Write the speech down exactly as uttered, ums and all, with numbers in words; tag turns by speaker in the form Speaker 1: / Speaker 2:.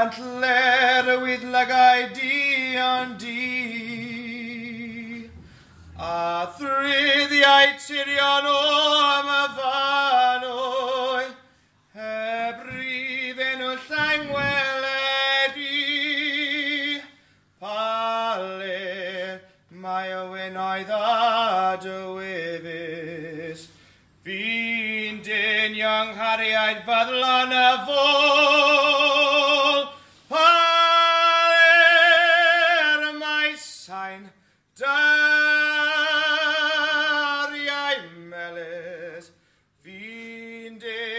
Speaker 1: Antler with lagai di on di. A thriddiau tirion o Myfanwy, heb rifyn o llangweledi. Paler mae o wynoedd a dywyddus, fi'n dyn iong hariaid faddlon y fôl. Paler mae sain dariau melys, fi'n dyn